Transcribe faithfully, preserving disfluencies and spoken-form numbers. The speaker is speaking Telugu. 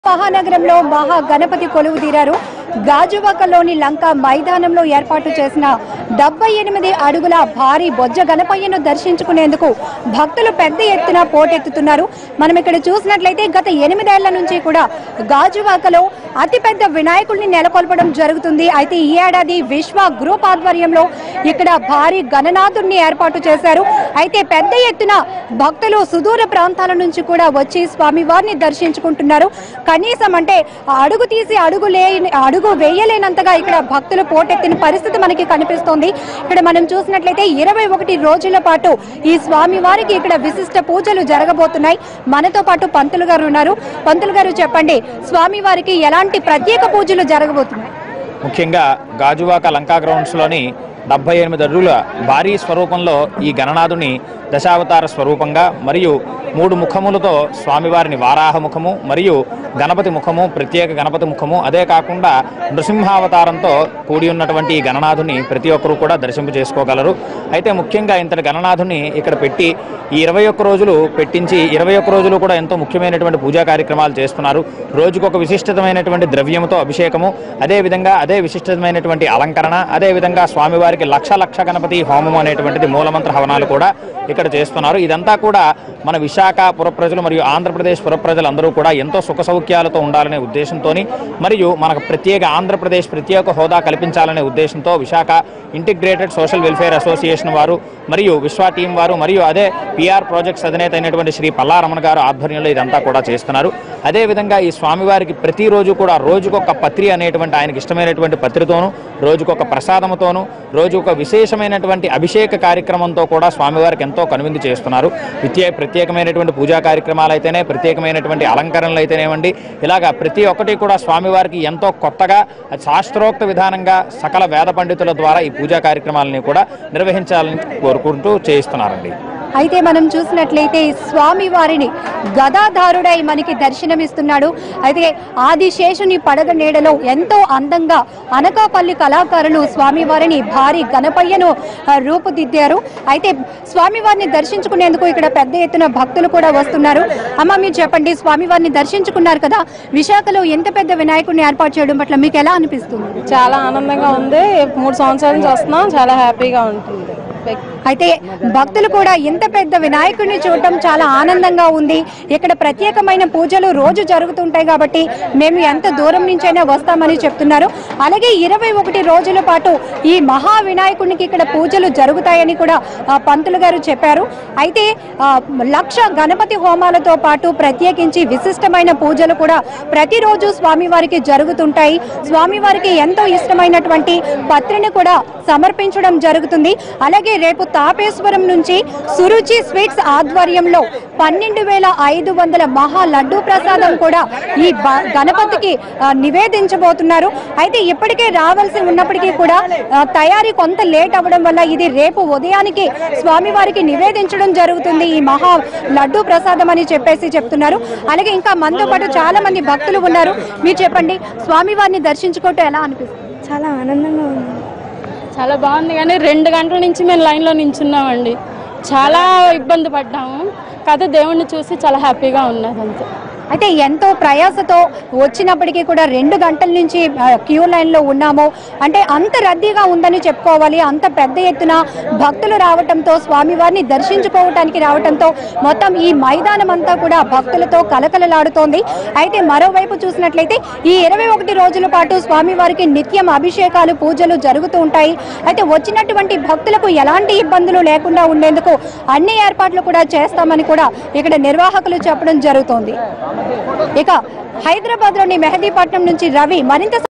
మహానగరంలో మహా గణపతి కొలువు తీరారు. గాజువాకలోని లంక మైదానంలో ఏర్పాటు చేసిన డెబ్బై ఎనిమిది అడుగుల భారీ బొజ్జ గణపయ్యను దర్శించుకునేందుకు భక్తులు పెద్ద ఎత్తున పోటెత్తుతున్నారు. మనం ఇక్కడ చూసినట్లయితే గత ఎనిమిదేళ్ల నుంచి కూడా గాజువాకలో అతిపెద్ద వినాయకుడిని నెలకొల్పడం జరుగుతుంది. అయితే ఈ ఏడాది విశ్వ గ్రూప్ ఆధ్వర్యంలో ఇక్కడ భారీ గణనాథుడిని ఏర్పాటు చేశారు. అయితే పెద్ద ఎత్తున భక్తులు సుదూర ప్రాంతాల నుంచి కూడా వచ్చి స్వామివారిని దర్శించుకుంటున్నారు. కనీసం అంటే అడుగు తీసి అడుగు లే అడుగు వేయలేనంతగా ఇక్కడ భక్తులు పోటెత్తిన పరిస్థితి మనకి కనిపిస్తోంది. ఇక్కడ మనం చూసినట్లయితే ఇరవై ఒకటి రోజుల పాటు ఈ స్వామివారికి ఇక్కడ విశిష్ట పూజలు జరగబోతున్నాయి. మనతో పాటు పంతులు గారు ఉన్నారు. పంతులు గారు చెప్పండి, స్వామివారికి ఎలాంటి ప్రత్యేక పూజలు జరగబోతున్నాయి? ముఖ్యంగా గాజువాక లంకా గ్రౌండ్స్ లోని డెబ్బై ఎనిమిది అడుగుల భారీ స్వరూపంలో ఈ గణనాథుని దశావతార స్వరూపంగా మరియు మూడు ముఖములతో స్వామివారిని వారాహ ముఖము మరియు గణపతి ముఖము ప్రత్యేక గణపతి ముఖము అదే కాకుండా నృసింహావతారంతో కూడి ఉన్నటువంటి ఈ గణనాథుని ప్రతి ఒక్కరూ కూడా దర్శింపు చేసుకోగలరు. అయితే ముఖ్యంగా ఇంతటి గణనాథుని ఇక్కడ పెట్టి ఈ ఇరవై ఒక్క రోజులు పెట్టించి ఇరవై ఒక్క రోజులు కూడా ఎంతో ముఖ్యమైనటువంటి పూజా కార్యక్రమాలు చేస్తున్నారు. రోజుకొక విశిష్టమైనటువంటి ద్రవ్యముతో అభిషేకము, అదేవిధంగా అదే విశిష్టమైనటువంటి అలంకరణ, అదేవిధంగా స్వామివారికి లక్ష లక్ష గణపతి హోమం అనేటువంటిది మూలమంత్ర హవనాలు కూడా ఇక్కడ చేస్తున్నారు. ఇదంతా కూడా మన విశాఖ పుర ప్రజలు మరియు ఆంధ్రప్రదేశ్ పుర ప్రజలందరూ కూడా ఎంతో సుఖ సౌఖ్యాలతో ఉండాలనే ఉద్దేశంతో మరియు మనకు ప్రత్యేక ఆంధ్రప్రదేశ్ ప్రత్యేక హోదా కల్పించాలనే ఉద్దేశంతో Visakha integrated social welfare association వారు మరియు విశ్వ టీం వారు మరియు అదే పిఆర్ ప్రాజెక్ట్స్ అధినేత అయినటువంటి శ్రీ పల్లారమణ గారు ఆధ్వర్యంలో ఇదంతా కూడా చేస్తున్నారు. అదేవిధంగా ఈ స్వామివారికి ప్రతిరోజు కూడా రోజుకొక పత్రి అనేటువంటి ఆయనకి ఇష్టమైనటువంటి పత్రితోనూ రోజుకొక ప్రసాదముతోనూ రోజుకొక విశేషమైనటువంటి అభిషేక కార్యక్రమంతో కూడా స్వామివారికి ఎంతో కనువిందు చేస్తున్నారు. విద్య ప్రత్యేకమైనటువంటి పూజా కార్యక్రమాలు అయితేనే, ప్రత్యేకమైనటువంటి అలంకరణలు అయితేనేవ్వండి, ఇలాగా ప్రతి ఒక్కటి కూడా స్వామివారికి ఎంతో కొత్తగా శాస్త్రోక్త విధానంగా సకల వేద పండితుల ద్వారా ఈ పూజా కార్యక్రమాలని కూడా నిర్వహించాలని కోరుకుంటూ చేయిస్తున్నారండి. అయితే మనం చూసినట్లయితే స్వామి వారిని గదాధారుడై మనకి దర్శనమిస్తున్నాడు. అయితే ఆదిశేషుని పడగ నీడలో ఎంతో అందంగా అనకాపల్లి కళాకారులు స్వామివారిని భారీ గణపయ్యను రూపుదిద్దారు. అయితే స్వామివారిని దర్శించుకునేందుకు ఇక్కడ పెద్ద ఎత్తున భక్తులు కూడా వస్తున్నారు. అమ్మ, మీరు చెప్పండి, స్వామివారిని దర్శించుకున్నారు కదా, విశాఖలో ఎంత పెద్ద వినాయకుడిని ఏర్పాటు చేయడం పట్ల మీకు ఎలా అనిపిస్తుంది? చాలా ఆనందంగా ఉంది. మూడు సంవత్సరాల నుంచి వస్తున్నాం, చాలా హ్యాపీగా ఉంటుంది. అయితే భక్తులు కూడా ఇంత పెద్ద వినాయకుడిని చూడటం చాలా ఆనందంగా ఉంది. ఇక్కడ ప్రత్యేకమైన పూజలు రోజు జరుగుతుంటాయి కాబట్టి మేము ఎంత దూరం నుంచైనా వస్తామని చెప్తున్నారు. అలాగే ఇరవై ఒకటి రోజుల పాటు ఈ మహా వినాయకుడికి ఇక్కడ పూజలు జరుగుతాయని కూడా పంతులు గారు చెప్పారు. అయితే లక్ష గణపతి హోమాలతో పాటు ప్రత్యేకించి విశిష్టమైన పూజలు కూడా ప్రతిరోజు స్వామివారికి జరుగుతుంటాయి. స్వామివారికి ఎంతో ఇష్టమైనటువంటి పత్రిని కూడా సమర్పించడం జరుగుతుంది. అలాగే రేపు తాపేశ్వరం నుంచి సురుచి స్వీట్స్ ఆధ్వర్యంలో పన్నెండు వేల ఐదు వందల మహా లడ్డూ ప్రసాదం కూడా ఈ గణపతికి నివేదించబోతున్నారు. అయితే ఇప్పటికే రావాల్సి ఉన్నప్పటికీ కూడా తయారీ కొంత లేట్ అవ్వడం వల్ల ఇది రేపు ఉదయానికి స్వామివారికి నివేదించడం జరుగుతుంది ఈ మహా లడ్డూ ప్రసాదం అని చెప్పేసి చెప్తున్నారు. అలాగే ఇంకా మనతో పాటు చాలా మంది భక్తులు ఉన్నారు. మీరు చెప్పండి, స్వామివారిని దర్శించుకోవటం ఎలా అనిపిస్తుంది? చాలా ఆనందంగా ఉంది. చాలా బాగుంది. కానీ రెండు గంటల నుంచి మేము లైన్లో నించున్నామండి. చాలా ఇబ్బంది పడ్డాము. కాకపోతే దేవుణ్ణి చూసి చాలా హ్యాపీగా ఉన్నది అంతే. అయితే ఎంతో ప్రయాసతో వచ్చినప్పటికీ కూడా రెండు గంటల నుంచి క్యూ లైన్లో ఉన్నాము అంటే అంత రద్దీగా ఉందని చెప్పుకోవాలి. అంత పెద్ద ఎత్తున భక్తులు రావడంతో, స్వామివారిని దర్శించుకోవటానికి రావడంతో మొత్తం ఈ మైదానం అంతా కూడా భక్తులతో కలకలలాడుతోంది. అయితే మరోవైపు చూసినట్లయితే ఈ ఇరవై ఒకటి రోజుల పాటు స్వామివారికి నిత్యం అభిషేకాలు, పూజలు జరుగుతూ ఉంటాయి. అయితే వచ్చినటువంటి భక్తులకు ఎలాంటి ఇబ్బందులు లేకుండా ఉండేందుకు అన్ని ఏర్పాట్లు కూడా చేస్తామని కూడా ఇక్కడ నిర్వాహకులు చెప్పడం జరుగుతోంది. ఇక హైదరాబాద్ లోని మెహదీపట్నం నుంచి రవి మరింత